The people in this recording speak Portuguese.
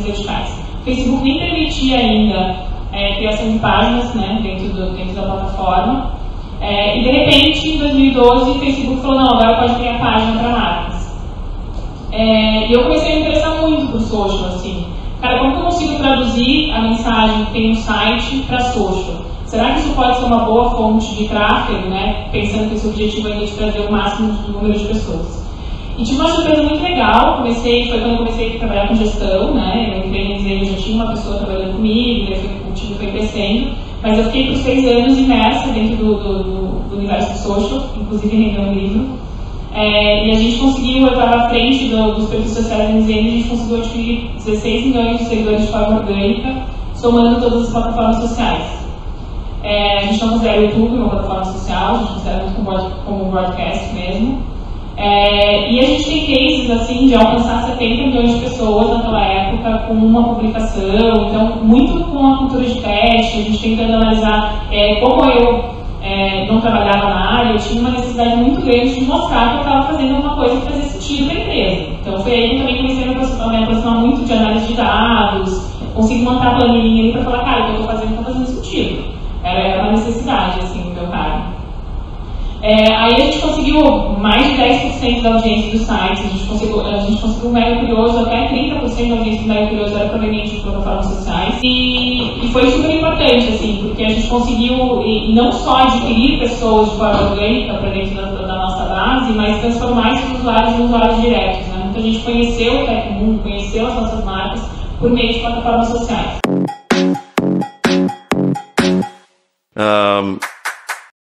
verticais. O Facebook nem permitia ainda criação de páginas, né, dentro da plataforma. E de repente, em 2012, o Facebook falou, não, agora pode criar página para marcas. E eu comecei a me interessar muito por social, assim. Cara, como que eu consigo traduzir a mensagem que tem no site para social? Será que isso pode ser uma boa fonte de tráfego, né? Pensando que esse objetivo é de trazer o máximo de número de pessoas. E tive uma surpresa muito legal, foi quando eu comecei a trabalhar com gestão, né? Eu entrei em desenho, já tinha uma pessoa trabalhando comigo, o time foi crescendo, mas eu fiquei por 6 anos imersa dentro do universo social, inclusive rendeu um livro. E a gente conseguiu, eu estava à frente dos perfis sociais da MZN, a gente conseguiu adquirir 16 milhões de seguidores de forma orgânica, somando todas as plataformas sociais. A gente não considera o YouTube uma plataforma social, a gente considera muito como broadcast mesmo. E a gente tem cases assim, de alcançar 70 milhões de pessoas naquela época com uma publicação, então muito com a cultura de teste, a gente tentando analisar como eu não trabalhava na área, eu tinha uma necessidade muito grande de mostrar que eu estava fazendo uma coisa que fazia sentido para a empresa. Então foi aí que eu também comecei a me aproximar muito de análise de dados, consegui montar a planilha ali para falar, cara, o que eu estou fazendo está fazendo sentido. Era uma necessidade, assim, no meu cargo. Aí a gente conseguiu mais de 10% da audiência dos sites, a gente conseguiu um Mega Curioso, até 30% da audiência do Mega Curioso era proveniente de plataformas sociais. E foi super importante, assim, porque a gente conseguiu não só adquirir pessoas de forma orgânica para dentro da nossa base, mas transformar esses usuários em usuários diretos, né? Muita gente conheceu o Tecmundo, conheceu as nossas marcas por meio de plataformas sociais.